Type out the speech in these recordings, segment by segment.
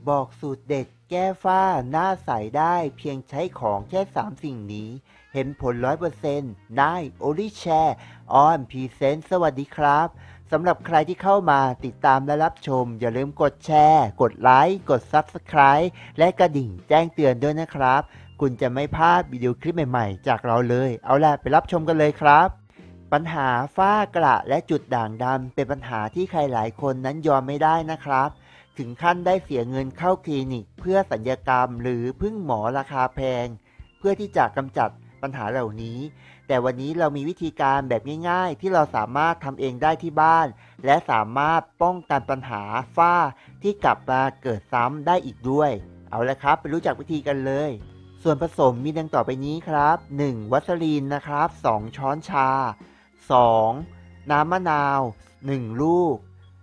บอกสูตรเด็ดแก้ฝ้าหน้าใสได้เพียงใช้ของแค่3สิ่งนี้เห็นผล 100% นายโอลิแชร์ออนพรีเซนต์สวัสดีครับสำหรับใครที่เข้ามาติดตามและรับชมอย่าลืมกดแชร์กดไลค์กด Subscribe และกระดิ่งแจ้งเตือนด้วยนะครับคุณจะไม่พลาดวิดีโอคลิปใหม่ๆจากเราเลยเอาล่ะไปรับชมกันเลยครับปัญหาฝ้ากระและจุดด่างดำเป็นปัญหาที่ใครหลายคนนั้นยอมไม่ได้นะครับถึงขั้นได้เสียเงินเข้าคลินิกเพื่อศัลยกรรมหรือพึ่งหมอราคาแพงเพื่อที่จะกำจัดปัญหาเหล่านี้แต่วันนี้เรามีวิธีการแบบง่ายๆที่เราสามารถทำเองได้ที่บ้านและสามารถป้องกันปัญหาฝ้าที่กลับมาเกิดซ้ำได้อีกด้วยเอาละครับไปรู้จักวิธีกันเลยส่วนผสมมีดังต่อไปนี้ครับ1วัสลีนนะครับ2ช้อนชา2น้ำมะนาว1ลูก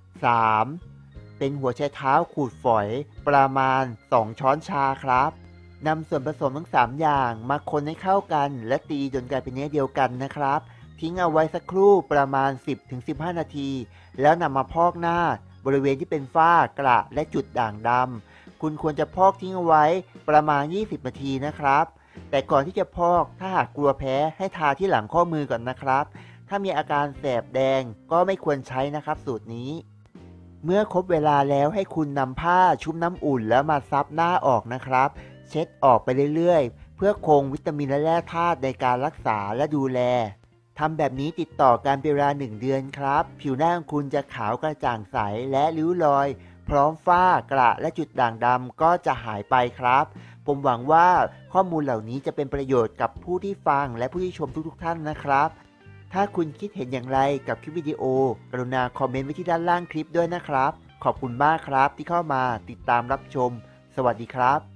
3เป็นหัวไชเท้าขูดฝอยประมาณ2ช้อนชาครับนำส่วนผสมทั้ง3อย่างมาคนให้เข้ากันและตีจนกลายเป็นเนื้อเดียวกันนะครับทิ้งเอาไว้สักครู่ประมาณ 10-15 นาทีแล้วนำมาพอกหน้าบริเวณที่เป็นฝ้ากระและจุดด่างดำคุณควรจะพอกทิ้งเอาไว้ประมาณ20นาทีนะครับแต่ก่อนที่จะพอกถ้าหากกลัวแพ้ให้ทาที่หลังข้อมือก่อนนะครับถ้ามีอาการแสบแดงก็ไม่ควรใช้นะครับสูตรนี้เมื่อครบเวลาแล้วให้คุณนำผ้าชุบน้ำอุ่นแล้วมาซับหน้าออกนะครับเช็ดออกไปเรื่อยๆเพื่อคงวิตามินและแร่ธาตุในการรักษาและดูแลทำแบบนี้ติดต่อกันเป็นเวลา1เดือนครับผิวหน้าของคุณจะขาวกระจ่างใสและริ้วรอยพร้อมฝ้ากระและจุดด่างดำก็จะหายไปครับผมหวังว่าข้อมูลเหล่านี้จะเป็นประโยชน์กับผู้ที่ฟังและผู้ที่ชมทุกๆท่านนะครับถ้าคุณคิดเห็นอย่างไรกับคลิปวิดีโอกรุณาคอมเมนต์ไว้ที่ด้านล่างคลิปด้วยนะครับขอบคุณมากครับที่เข้ามาติดตามรับชมสวัสดีครับ